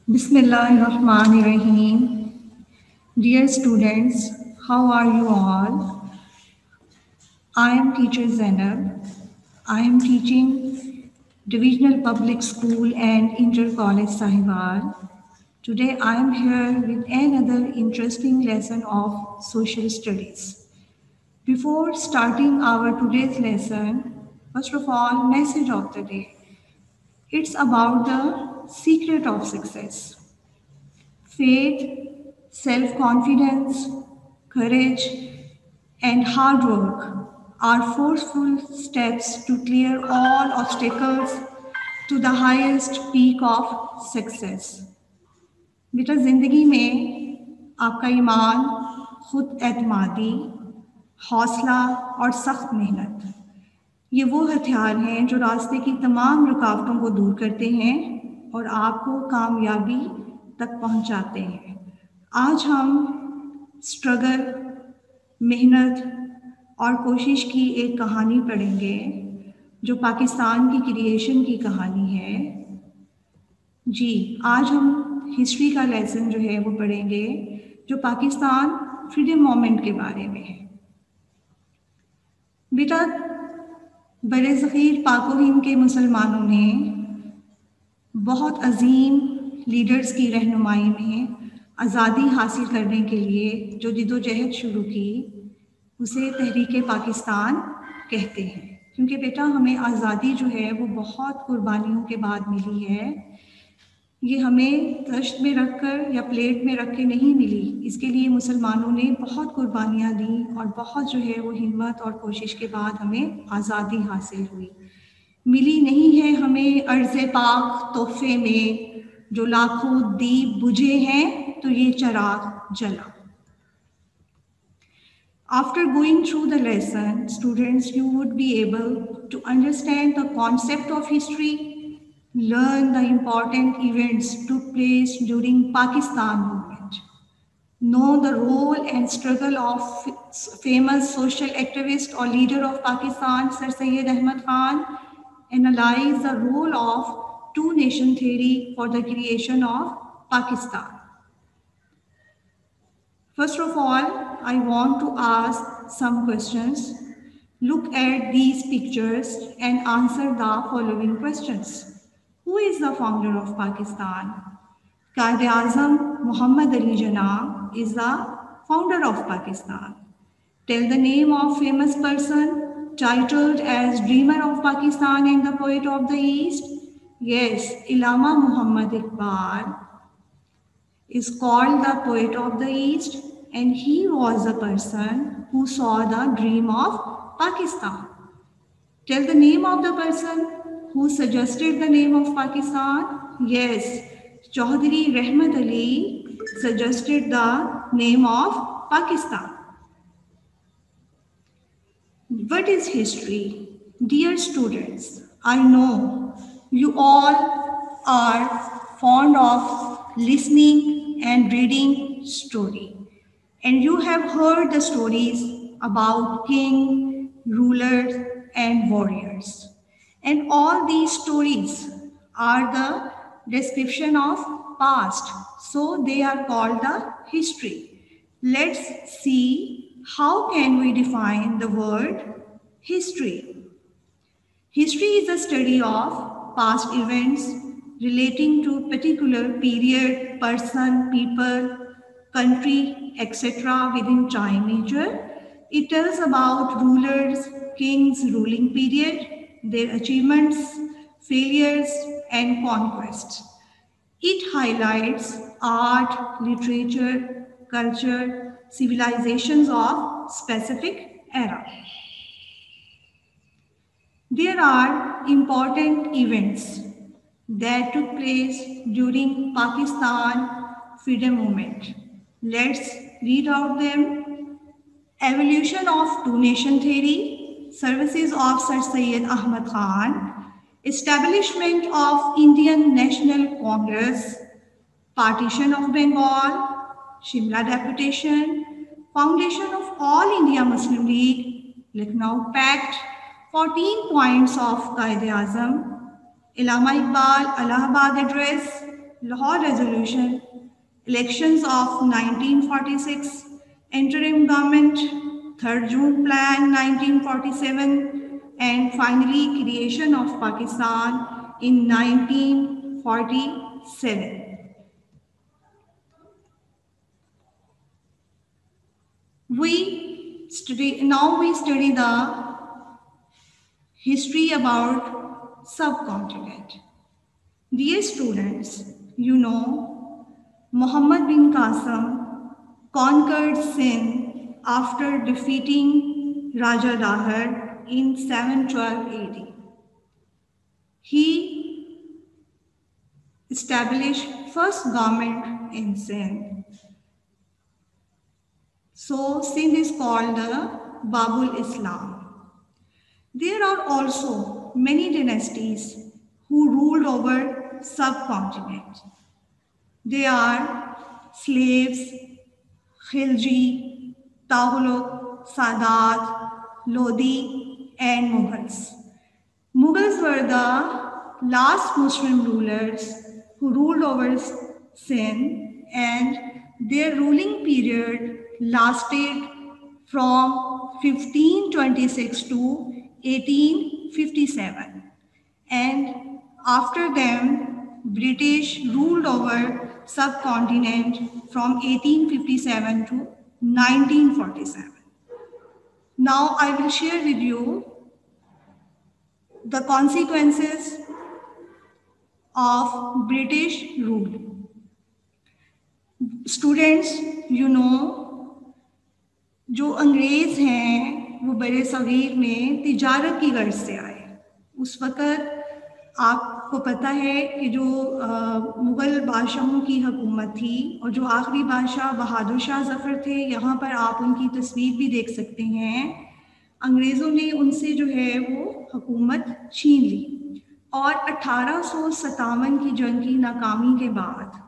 Bismillahirrahmanirrahim. Dear students, how are you all? I am teacher Zainab. I am teaching Divisional Public School and Inter College Sahiwal. Today I am here with another interesting lesson of social studies. Before starting our today's lesson, first of all, message of the day. It's about the secret of success. Faith, self confidence, courage, and hard work are forceful steps to clear all obstacles to the highest peak of success. बेटा ज़िंदगी में आपका ईमान, खुद एतमादी, हौसला और सख्त मेहनत ये वो हथियार हैं जो रास्ते की तमाम रुकावटों को दूर करते हैं और आपको कामयाबी तक पहुंचाते हैं। आज हम स्ट्रगल, मेहनत और कोशिश की एक कहानी पढ़ेंगे जो पाकिस्तान की क्रिएशन की कहानी है। जी, आज हम हिस्ट्री का लेसन जो है वो पढ़ेंगे जो पाकिस्तान फ्रीडम मोमेंट के बारे में है। बेटा बड़े ज़ख़ीर पाक व हिंद के मुसलमानों ने बहुत अजीम लीडर्स की रहनुमाई में आज़ादी हासिल करने के लिए जो जिद्दोजहद शुरू की उसे तहरीक पाकिस्तान कहते हैं, क्योंकि बेटा हमें आज़ादी जो है वो बहुत कुर्बानियों के बाद मिली है। ये हमें तश्त में रख कर या प्लेट में रख के नहीं मिली, इसके लिए मुसलमानों ने बहुत कुर्बानियाँ दी और बहुत जो है वो हिम्मत और कोशिश के बाद हमें आज़ादी हासिल हुई। मिली नहीं है हमें अर्ज़ पाक तोहफे में, जो लाखों दीप बुझे हैं तो ये चराग जला। After going through the lesson, students, you would be able to understand the concept of history, learn the important events took place during Pakistan movement, know the role and struggle of famous social activist or leader of Pakistan, Sir Syed Ahmad Khan, analyze the role of two-nation theory for the creation of Pakistan. First of all, I want to ask some questions. Look at these pictures and answer the following questions. Who is the founder of Pakistan? Quaid-e-Azam Muhammad Ali Jinnah is the founder of Pakistan. Tell the name of famous person titled as Dreamer of Pakistan and the Poet of the East. Yes, Allama Muhammad Iqbal is called the Poet of the East, and he was the person who saw the dream of Pakistan. Tell the name of the person who suggested the name of Pakistan. Yes, Chaudhry Rahmat Ali suggested the name of Pakistan. What is history? Dear students, I know you all are fond of listening and reading story, and you have heard the stories about king, rulers, and warriors. And all these stories are the description of past, so they are called the history. Let's see how can we define the word history. History is the study of past events relating to particular period, person, people, country, etc. within time nature. It tells about rulers, kings, ruling period, their achievements, failures, and conquests. It highlights art, literature, culture, civilizations of specific era. There are important events that took place during Pakistan freedom movement. Let's read out them. Evolution of two-nation theory, services of Sir Syed Ahmad Khan, establishment of Indian National Congress, partition of Bengal, Shimla Deputation, foundation of All India Muslim League, Lucknow Pact, 14 points of Quaid-e-Azam, Allama Iqbal Allahabad Address, Lahore Resolution, elections of 1946, interim government, 3rd June Plan 1947, and finally creation of Pakistan in 1947. Now we study the history about subcontinent. Dear students, you know Muhammad bin Qasim conquered Sindh after defeating Raja Dahar in 712 AD. He established first government in Sindh. So Sindh is called the Babul Islam. There are also many dynasties who ruled over subcontinent. They are slaves, Khilji, Taghlaq, Sadat, Lodi, and Mughals. Mughals were the last Muslim rulers who ruled over Sindh, and their ruling period lasted from 1526 to 1857. And after them, British ruled over subcontinent from 1857 to 1947. Now I will share with you the consequences of British rule. Students, you know, जो अंग्रेज़ हैं वो बड़े सग़ीर में तिजारत की गर्ज से आए. उस वक़्त आपको पता है कि जो मुग़ल बादशाहों की हुकूमत थी और जो आखिरी बादशाह बहादुर शाह ज़फ़र थे, यहाँ पर आप उनकी तस्वीर भी देख सकते हैं. अंग्रेज़ों ने उनसे जो है वो हुकूमत छीन ली और 1857 की जंग की नाकामी के बाद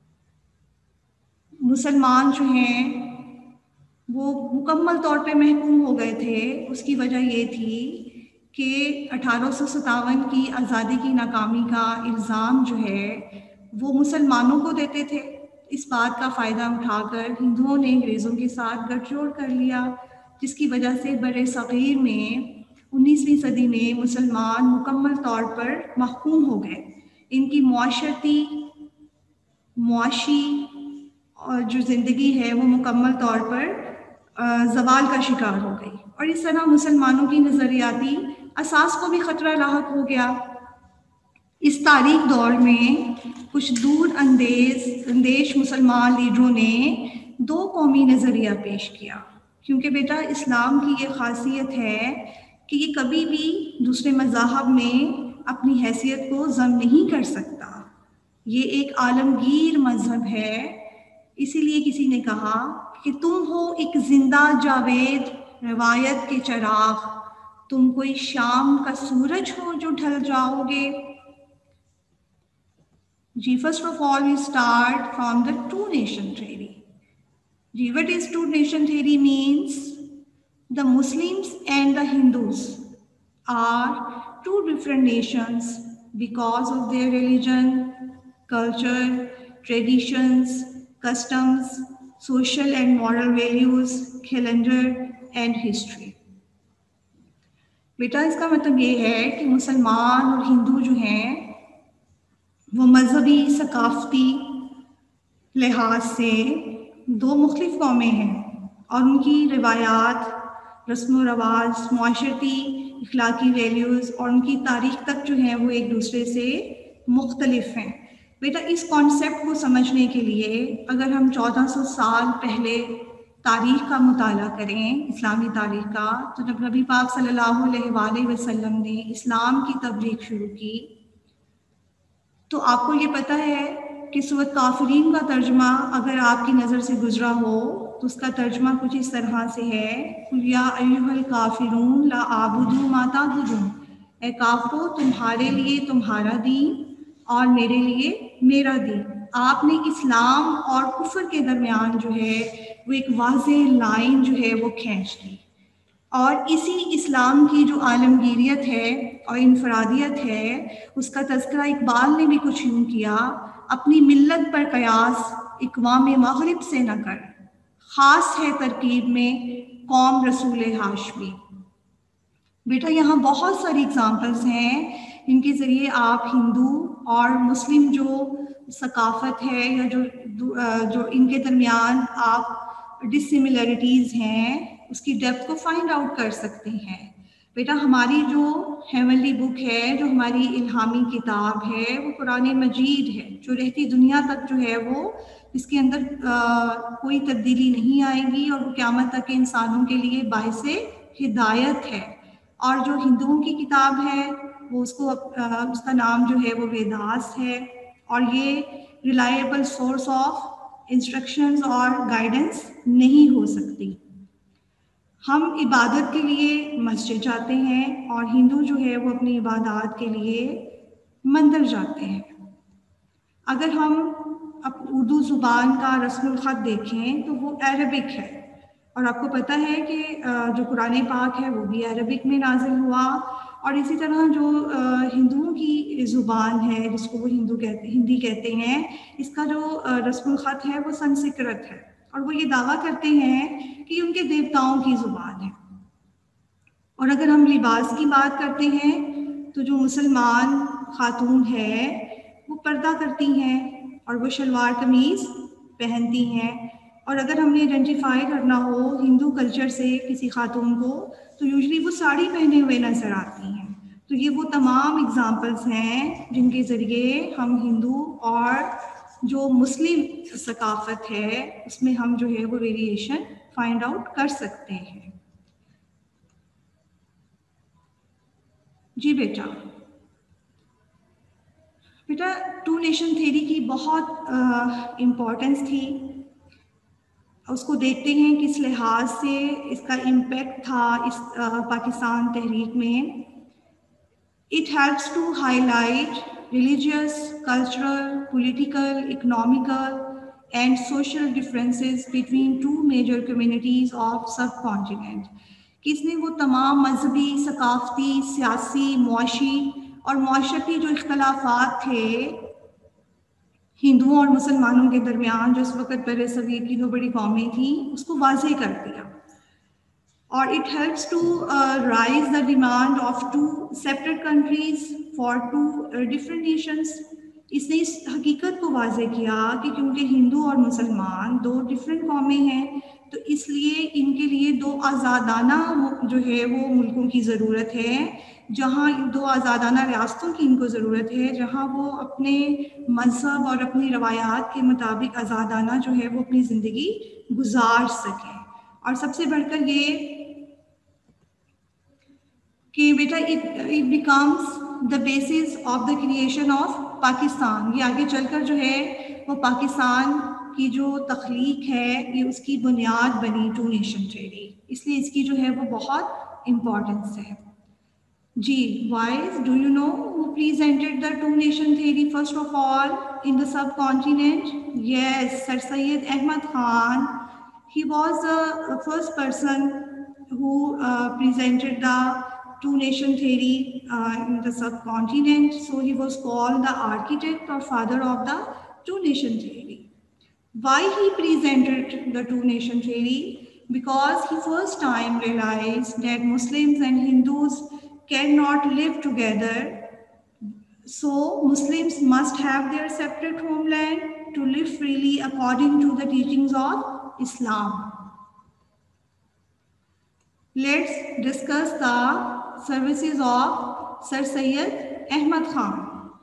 मुसलमान जो हैं वो मुकम्मल तौर पे महकूम हो गए थे. उसकी वजह ये थी कि 1857 की आज़ादी की नाकामी का इल्ज़ाम जो है वो मुसलमानों को देते थे. इस बात का फ़ायदा उठाकर हिंदुओं ने अंग्रेज़ों के साथ गठजोड़ कर लिया, जिसकी वजह से बड़े सग़ीर में 19वीं सदी में मुसलमान मुकम्मल तौर पर महकूम हो गए. इनकी मुआशी और जो ज़िंदगी है वो मुकम्मल तौर पर ज़वाल का शिकार हो गई और इस तरह मुसलमानों की नज़रियाती असास को भी ख़तरा लाहक हो गया. इस तारीख दौर में कुछ दूर अंदेश मुसलमान लीडरों ने दो कौमी नज़रिया पेश किया, क्योंकि बेटा इस्लाम की ये ख़ासियत है कि ये कभी भी दूसरे मज़ाहब में अपनी हैसियत को ज़म नहीं कर सकता. ये एक आलमगीर मज़हब है. इसीलिए किसी ने कहा कि तुम हो एक जिंदा जावेद रवायत के चराग, तुम कोई शाम का सूरज हो जो ढल जाओगे. जी, first of all we start from the two nation theory. Ji, what is two nation theory means? The Muslims and the Hindus are two different nations because of their religion, culture, traditions, customs, social and moral values, calendar and history. बेटा इसका मतलब ये है कि मुसलमान और हिंदू जो हैं वो मजहबी सकाफती लिहाज से दो मुख्तलिफ कौमें हैं और उनकी रिवायात, रस्म व रवाज, मुआशरती इखलाकी वैल्यूज़ और उनकी तारीख तक जो हैं वो एक दूसरे से मुख्तलिफ हैं. बेटा इस कॉन्सेप्ट को समझने के लिए अगर हम 1400 साल पहले तारीख़ का मुताला करें, इस्लामी तारीख़ का, तो जब नबी पाक सल्लल्लाहु अलैहि वसल्लम ने इस्लाम की तबलीग शुरू की तो आपको ये पता है कि सूरत काफिरीन का तर्जुमा अगर आपकी नज़र से गुजरा हो तो उसका तर्जुमा कुछ इस तरह से है, कुल या अय्युहल काफिरून ला आबुदु मा ताबुदून, ए काफिरो तुम्हारे लिए तुम्हारा दीन और मेरे लिए मेरा दीन. आपने इस्लाम और कुफर के दरमियान जो है वो एक वाज़ेह लाइन जो है वो खींच दी. और इसी इस्लाम की जो आलमगीरियत है और इनफरादियत है उसका तज़किरा इकबाल ने भी कुछ यूँ किया اپنی ملت پر قیاس اقوام مغرب سے نہ کر، خاص ہے ترکیب میں قوم رسول ہاشمی۔ بیٹا یہاں بہت ساری اگزامپلس ہیں جن کے ذریعے آپ ہندو اور مسلم جو ثقافت ہے یا جو ان کے درمیان آپ ڈسملرٹیز ہیں اس کی ڈیپتھ کو فائنڈ آؤٹ کر سکتے ہیں۔ بیٹا ہماری جو ہیونلی بک ہے، جو ہماری الہامی کتاب ہے، وہ قرآن مجید ہے، جو رہتی دنیا تک جو ہے وہ اس کے اندر کوئی تبدیلی نہیں آئے گی، اور وہ قیامت تک کے انسانوں کے لیے باعث ہدایت ہے۔ اور جو ہندوؤں کی کتاب ہے وہ اس کا نام جو ہے وہ ویداس ہے، اور یہ ریلائبل سورس آف انسٹرکشنز اور گائیڈنس نہیں ہو سکتی۔ ہم عبادت کے لیے مسجد جاتے ہیں، اور ہندو جو ہے وہ اپنی عبادات کے لیے مندر جاتے ہیں۔ اگر ہم اردو زبان کا رسم الخط دیکھیں تو وہ عربک ہے، اور آپ کو پتہ ہے کہ جو قرآن پاک ہے وہ بھی عربک میں نازل ہوا، اور اسی طرح جو ہندوؤں کی زبان ہے جس کو وہ ہندی کہتے ہیں، اس کا جو رسم الخط ہے وہ سنسکرت ہے، اور وہ یہ دعویٰ کرتے ہیں کہ ان کے دیوتاؤں کی زبان ہے۔ اور اگر ہم لباس کی بات کرتے ہیں تو جو مسلمان خاتون ہے وہ پردہ کرتی ہیں اور وہ شلوار قمیض پہنتی ہیں، اور اگر ہم نے آئیڈینٹیفائی کرنا ہو ہندو کلچر سے کسی خاتون کو تو یوزلی وہ ساڑی پہنے ہوئے نظر آتی ہیں۔ تو یہ وہ تمام اگزامپلس ہیں جن کے ذریعے ہم ہندو اور جو مسلم ثقافت ہے اس میں ہم جو ہے وہ ویریشن فائنڈ آؤٹ کر سکتے ہیں۔ جی بیٹا ٹو نیشن تھیوری کی بہت امپورٹنس تھی، اس کو دیکھتے ہیں کس لحاظ سے اس کا امپیکٹ تھا اس پاکستان تحریک میں۔ It helps to highlight religious, cultural, political, economical and social differences between two major communities of subcontinent. کہ اس نے وہ تمام مذہبی، ثقافتی، سیاسی، معاشی اور معاشرتی جو اختلافات تھے ہندوؤں اور مسلمانوں کے درمیان جو اس وقت بر صغیر کی دو بڑی قومیں تھیں اس کو واضح کر دیا۔ اور it helps to rise the demand of two separate countries for two different nations. اس نے اس حقیقت کو واضح کیا کہ کیونکہ ہندو اور مسلمان دو ڈفرینٹ قومیں ہیں تو اس لیے ان کے لیے دو آزادانہ جو ہے وہ ملکوں کی ضرورت ہے، جہاں دو آزادانہ ریاستوں کی ان کو ضرورت ہے، جہاں وہ اپنے مذہب اور اپنی روایات کے مطابق آزادانہ جو ہے وہ اپنی زندگی گزار سکیں۔ اور سب سے بڑھ کر یہ کہ بیٹا it becomes the basis of the creation of Pakistan. یہ آگے چل کر جو ہے وہ پاکستان کی جو تخلیق ہے یہ اس کی بنیاد بنی ٹو نیشن تھیوری، اس لیے اس کی جو ہے وہ بہت امپورٹنس ہے۔ جی وائز do you know who presented the two nation theory first of all in the subcontinent? Yes, Sir Syed Ahmad Khan. He was the first person who presented the two nation theory in the subcontinent. So he was called the architect or father of the two nation theory. Why he presented the two nation theory? Because he first time realized that Muslims and Hindus cannot live together. So Muslims must have their separate homeland to live freely according to the teachings of Islam. Let's discuss the services of Sir Syed Ahmad Khan.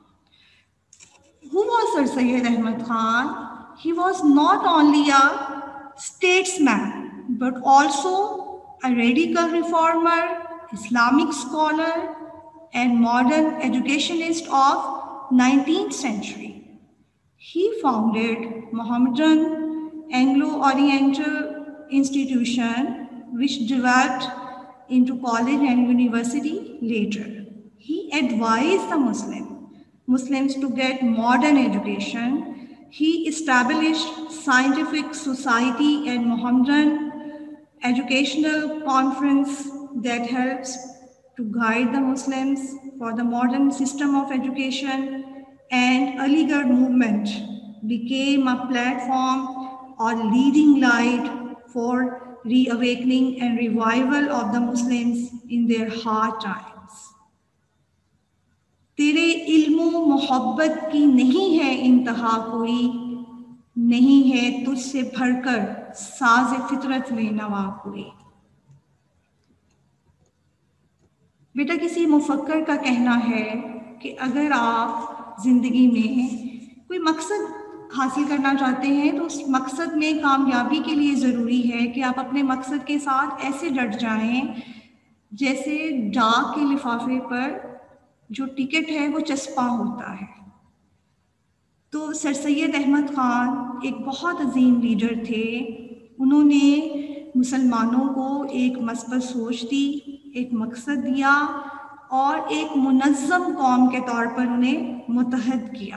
Who was Sir Syed Ahmad Khan? He was not only a statesman but also a radical reformer, Islamic scholar and modern educationist of 19th century. He founded Mohammedan Anglo-Oriental institution which developed into college and university later. He advised the Muslims to get modern education. He established scientific society and Mohammedan educational conference that helps to guide the Muslims for the modern system of education. and Aligarh movement became a platform or leading light for reawakening and revival of the Muslims in their hard times. تیرے علم و محبت کی نہیں ہے انتہا کوئی، نہیں ہے تجھ سے بھر کر ساز فطرت میں نوا کوئی. بیٹا کسی مفکر کا کہنا ہے کہ اگر آپ زندگی میں کوئی مقصد حاصل کرنا چاہتے ہیں تو اس مقصد میں کامیابی کے لیے ضروری ہے کہ آپ اپنے مقصد کے ساتھ ایسے ڈٹ جائیں جیسے ڈاک کے لفافے پر جو ٹکٹ ہے وہ چسپاں ہوتا ہے. تو سر سید احمد خان ایک بہت عظیم لیڈر تھے. انہوں نے مسلمانوں کو ایک مثبت سوچ دی، ایک مقصد دیا اور ایک منظم قوم کے طور پر انہیں متحد کیا.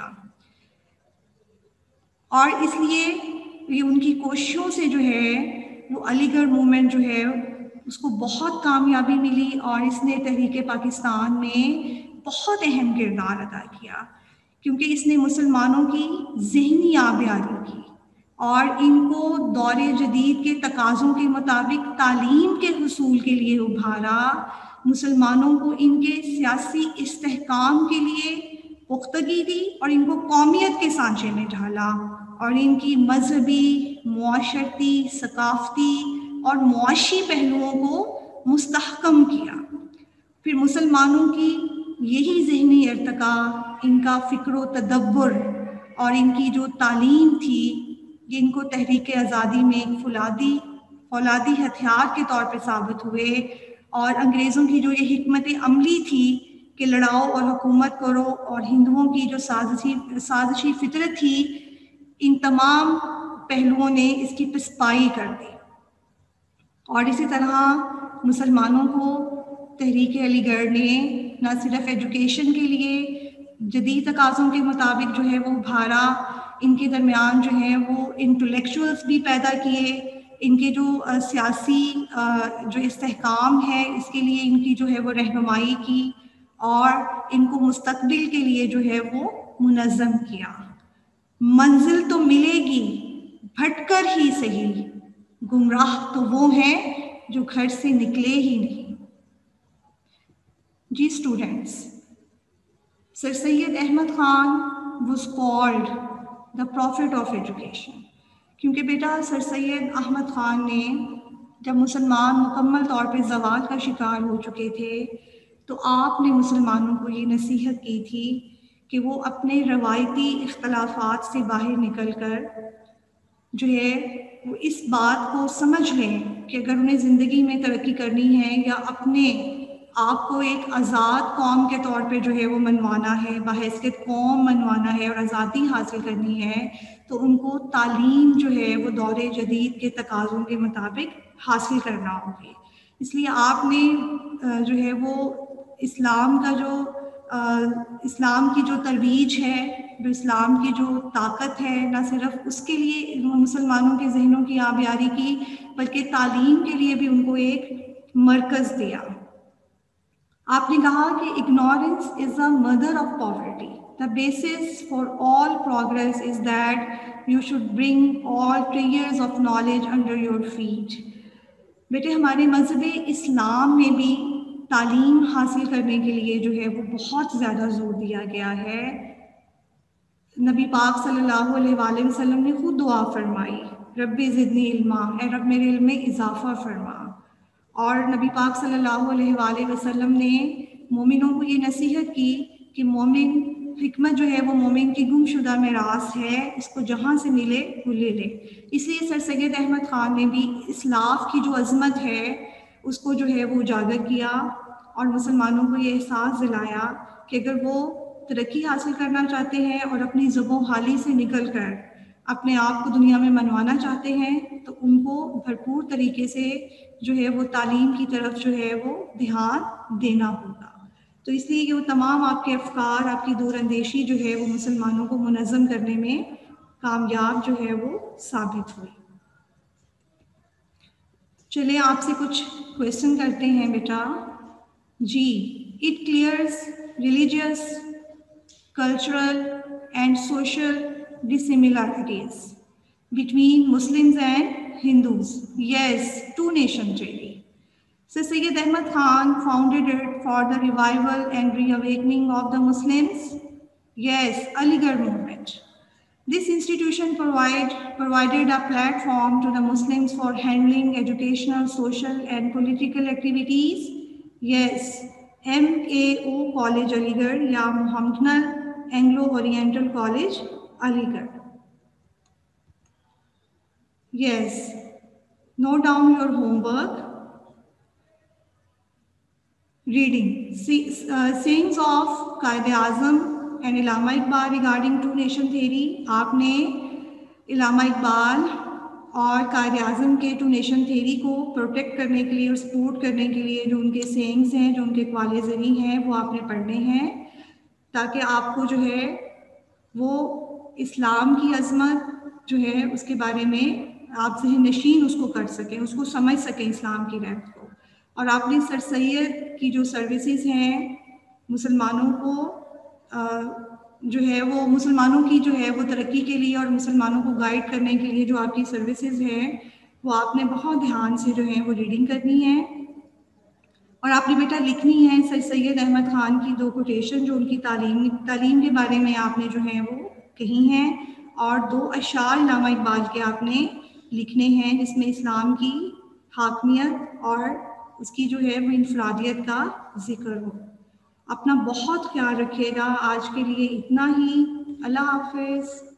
اور اس لیے یہ ان کی کوششوں سے جو ہے وہ علی گڑھ موومنٹ جو ہے اس کو بہت کامیابی ملی، اور اس نے تحریک پاکستان میں بہت اہم کردار ادا کیا، کیونکہ اس نے مسلمانوں کی ذہنی آبیاری کی اور ان کو دور جدید کے تقاضوں کے مطابق تعلیم کے حصول کے لیے ابھارا. مسلمانوں کو ان کے سیاسی استحکام کے لیے پختگی دی اور ان کو قومیت کے سانچے میں ڈھالا، اور ان کی مذہبی، معاشرتی، ثقافتی اور معاشی پہلوؤں کو مستحکم کیا. پھر مسلمانوں کی یہی ذہنی ارتقاء، ان کا فکر و تدبر اور ان کی جو تعلیم تھی، یہ ان کو تحریک آزادی میں ایک فولادی ہتھیار کے طور پہ ثابت ہوئے. اور انگریزوں کی جو یہ حکمت عملی تھی کہ لڑاؤ اور حکومت کرو، اور ہندوؤں کی جو سازشی فطرت تھی، ان تمام پہلوؤں نے اس کی پسپائی کر دی. اور اسی طرح مسلمانوں کو تحریک علی گڑھ نے نہ صرف ایجوکیشن کے لیے جدید تقاضوں کے مطابق جو ہے وہ ابھارا، ان کے درمیان جو ہے وہ انٹلیکچوئلس بھی پیدا کیے، ان کے جو سیاسی جو استحکام ہے اس کے لیے ان کی جو ہے وہ رہنمائی کی، اور ان کو مستقبل کے لیے جو ہے وہ منظم کیا. منزل تو ملے گی بھٹ کر ہی صحیح، گمراہ تو وہ ہیں جو گھر سے نکلے ہی نہیں. جی students, sir Syed Ahmad Khan was called the prophet of education, کیونکہ بیٹا سر سید احمد خان نے جب مسلمان مکمل طور پہ زوال کا شکار ہو چکے تھے تو آپ نے مسلمانوں کو یہ نصیحت کی تھی کہ وہ اپنے روایتی اختلافات سے باہر نکل کر جو ہے وہ اس بات کو سمجھ لیں کہ اگر انہیں زندگی میں ترقی کرنی ہے یا اپنے آپ کو ایک آزاد قوم کے طور پہ جو ہے وہ منوانا ہے، بحیثیت قوم منوانا ہے اور آزادی حاصل کرنی ہے، تو ان کو تعلیم جو ہے وہ دور جدید کے تقاضوں کے مطابق حاصل کرنا ہوگی. اس لیے آپ نے جو ہے وہ اسلام کا جو اسلام کی جو ترویج ہے، جو اسلام کی جو طاقت ہے، نہ صرف اس کے لیے مسلمانوں کے ذہنوں کی آبیاری کی، بلکہ تعلیم کے لیے بھی ان کو ایک مرکز دیا. آپ نے کہا کہ ignorance is the mother of poverty. The basis for all progress is that you should bring all treasures of knowledge under your feet. بیٹے ہمارے مذہب اسلام میں بھی تعلیم حاصل کرنے کے لیے جو ہے وہ بہت زیادہ زور دیا گیا ہے. نبی پاک صلی اللہ علیہ وآلہ وسلم نے خود دعا فرمائی، رب زدنی علما، اے رب میرے علم میں اضافہ فرما. اور نبی پاک صلی اللہ علیہ وآلہ وسلم نے مومنوں کو یہ نصیحت کی کہ مومن حکمت جو ہے وہ مومن کی گم شدہ میراث ہے، اس کو جہاں سے ملے وہ لے لے. اس لیے سر سید احمد خان نے بھی اسلاف کی جو عظمت ہے اس کو جو ہے وہ اجاگر کیا اور مسلمانوں کو یہ احساس دلایا کہ اگر وہ ترقی حاصل کرنا چاہتے ہیں اور اپنی زب و حالی سے نکل کر اپنے آپ کو دنیا میں منوانا چاہتے ہیں تو ان کو بھرپور طریقے سے جو ہے وہ تعلیم کی طرف جو ہے وہ دھیان دینا ہوگا. تو اس لیے یہ وہ تمام آپ کے افکار، آپ کی دور اندیشی جو ہے وہ مسلمانوں کو منظم کرنے میں کامیاب جو ہے وہ ثابت ہوئی. چلیں آپ سے کچھ کویشچن کرتے ہیں بیٹا. جی، it clears religious cultural and social dissimilarities between Muslims and Hindus. Yes, two-nation theory. Sir Syed Ahmad Khan founded it for the revival and reawakening of the Muslims. Yes, Aligarh movement. This institution provided a platform to the Muslims for handling educational, social, and political activities. Yes, MAO College Aligarh या Mohammedan Anglo-Oriental College Aligarh. Yes, note down your homework. Reading. Sayings of Quaid-e-Azam and Allama Iqbal regarding two-nation theory. आपने Allama Iqbal और Quaid-e-Azam के two-nation theory को protect करने के लिए और support करने के लिए जो उनके sayings हैं, जो उनके क़वाले ज़री हैं, वो आपने पढ़ने हैं ताकि आपको जो है वो इस्लाम की अज़मत जो है उसके बारे में आप ज़हन नशीन उसको कर सकें, उसको समझ सकें इस्लाम की रहमत को। और आपने सर सैयद की जो सर्विसेज हैं मुसलमानों को जो है वो मुसलमानों की जो है वो तरक्की के लिए और मुसलमानों को गाइड करने के लिए जो आपकी सर्विसेज हैं वो आपने बहुत ध्यान से जो है वो रीडिंग करनी है। और आपने बेटा लिखनी है सर सैयद अहमद ख़ान की दो कोटेशन जो उनकी तालीम के बारे में आपने जो है वो कही हैं और दो अशार अल्लामा इकबाल के आपने लिखने हैं जिसमें इस्लाम की हाकमियत और उसकी जो है वो इनफरादियत का जिक्र हो। अपना बहुत ख्याल रखिएगा। आज के लिए इतना ही। अल्लाह हाफ़िज़।